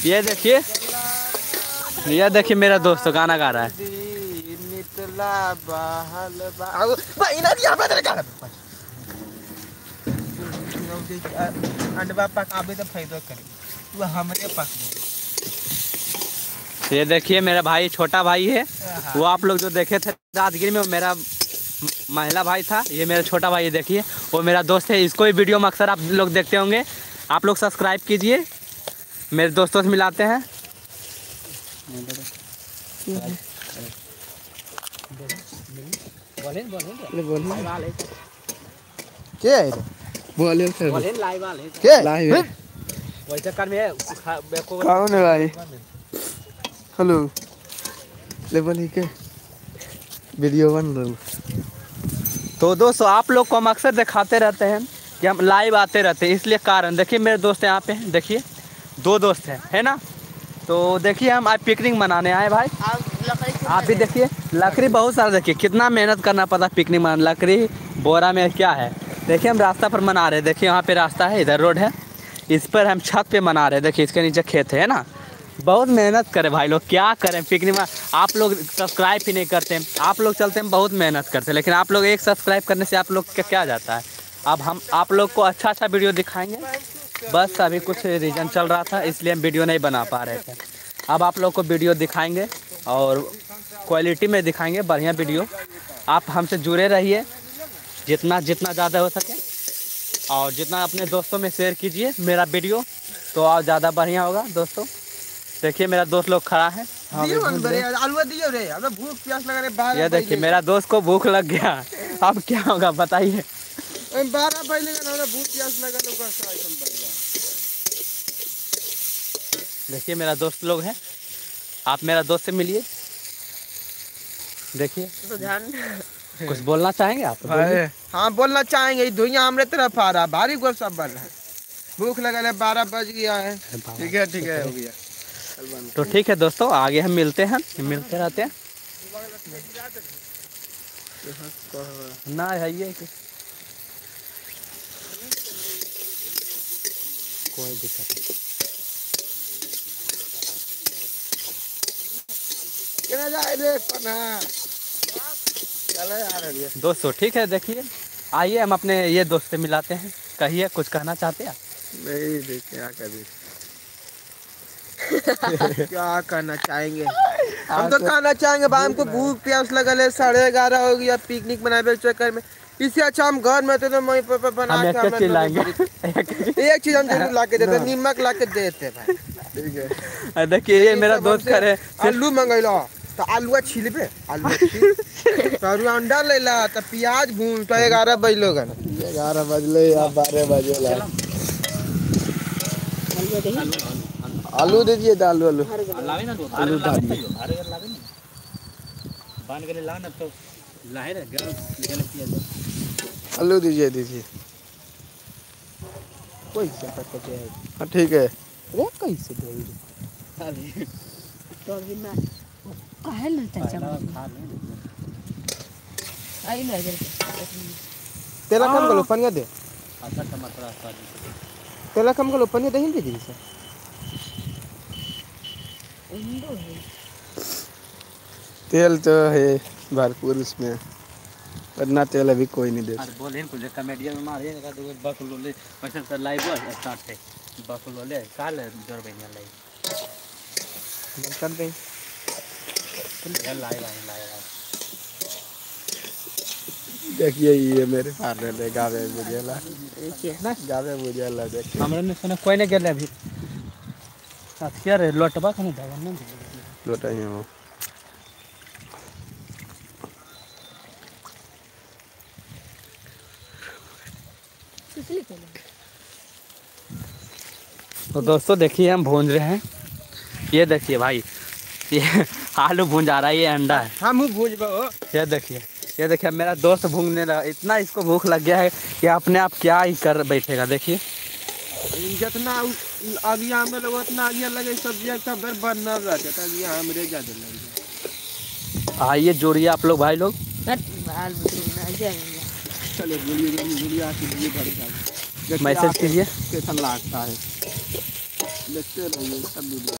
ये देखिए मेरा दोस्त गाना गा रहा है। ये देखिए मेरा भाई, छोटा भाई है वो, आप लोग जो देखे थे राजगिर में, वो मेरा महिला भाई था। ये मेरा छोटा भाई है, देखिए वो मेरा दोस्त है। इसको भी वीडियो में अक्सर आप लोग देखते होंगे। आप लोग सब्सक्राइब कीजिए, मेरे दोस्तों से मिलाते हैं। हेलो लेवल के वीडियो बन रहा। तो दोस्तों आप लोग को हम अक्सर दिखाते रहते हैं कि हम लाइव आते रहते हैं, इसलिए कारण देखिए मेरे दोस्त यहाँ पे हैं, देखिए 2 दोस्त हैं, है ना। तो देखिए हम आज पिकनिक मनाने आए भाई। आप भी देखिए लकड़ी बहुत सारा, देखिए कितना मेहनत करना पड़ता पिकनिक मनाने। लकड़ी बोरा में क्या है, देखिए हम रास्ता पर मना रहे हैं। देखिए यहाँ पे रास्ता है, इधर रोड है, इस पर हम छत पे मना रहे हैं। देखिए इसके नीचे खेत है ना। बहुत मेहनत करें भाई लोग, क्या करें पिकनिक में। आप लोग सब्सक्राइब ही नहीं करते। आप लोग चलते हैं बहुत मेहनत करते हैं, लेकिन आप लोग एक सब्सक्राइब करने से आप लोग क्या जाता है। अब हम आप लोग को अच्छा वीडियो दिखाएंगे। बस अभी कुछ रीज़न चल रहा था, इसलिए हम वीडियो नहीं बना पा रहे थे। अब आप लोग को वीडियो दिखाएंगे और क्वालिटी में दिखाएंगे, बढ़िया वीडियो। आप हमसे जुड़े रहिए जितना ज़्यादा हो सके, और जितना अपने दोस्तों में शेयर कीजिए मेरा वीडियो, तो और ज़्यादा बढ़िया होगा। दोस्तों देखिए मेरा दोस्त लोग खड़ा है। ये देखिए मेरा दोस्त को भूख लग गया, अब क्या होगा बताइए। 12 बजे भूख प्यास लगा। देखिए मेरा दोस्त लोग हैं, आप मेरा दोस्त से मिलिए। देखिए तो ध्यान कुछ बोलना चाहेंगे आप? हाँ बोलना चाहेंगे। धुइयां हमारे तरफ आ रहा, भारी गोल सब बन रहा है, भूख लगा है, 12 बज गया है। ठीक है हो गया। तो ठीक है दोस्तों, आगे हम मिलते रहते हैं ना। है ये कोई दिक्कत नहीं। दोस्तों ठीक है, देखिए आइए हम अपने ये दोस्त से मिलाते हैं। कहिए कुछ कहना चाहते हैं? नहीं देखिए क्या कहना चाहेंगे। हम तो कहना चाहेंगे भाई, हमको भूख प्यास लगल है, 11:30 हो गया पिकनिक मनाने के चक्कर में। इससे अच्छा हम घर में तो मम्मी पापा बना के एक चीज हम जरूर ला के देते, नीमक ला के देते भाई। ठीक है देखिए ये मेरा दोस्त करे आलू मंगैला तो आलूआ छिलबे, आलू अंडा लेला तो प्याज भून तो 11 बजलो गन, 11 बजले या 12 बजे। आलू दीजिए, आलू आलू आलू दीजिए। कोई हाँ ठीक है। वो कैसे तेला कम करो, पनिया दे। तेला कम करो, पनिया दे हिंदी दी से। तेल तो है भरपूर उसमें, वरना तेल अभी कोई नहीं देता। बोले कुछ कॉमेडियन में मारे का तो बकलोले पैसा से लाइव स्टार्ट है। बकलोले काल जोर बनिया लाइव कर दे। लाइव देखिए ये मेरे पार्टनर है गावे बुझेला, ना गावे बुझेला। देखिए हमरे ने सुने कोई नहीं गेले अभी। क्या रे लोटबा खने दावन ना लोटा ही हो। तो दोस्तों देखिए हम भूंज रहे हैं। ये देखिए भाई, ये आलू भूंज आ रहा है, ये अंडा है। हम भूंजबो। ये देखिए मेरा दोस्त भूंजने लगा। इतना इसको भूख लग गया है कि अपने आप क्या ही कर बैठेगा। देखिए जितना आगिया में लोग उतना आगिया लगे, सब्जियां सब घर बनना रहता है, ये हमरे ज्यादा लगे। आइए जोड़िए आप लोग भाई लोग। चलो गुड़िया मैसेज कीजिए कैसा लगता है, देखते रहिए सब।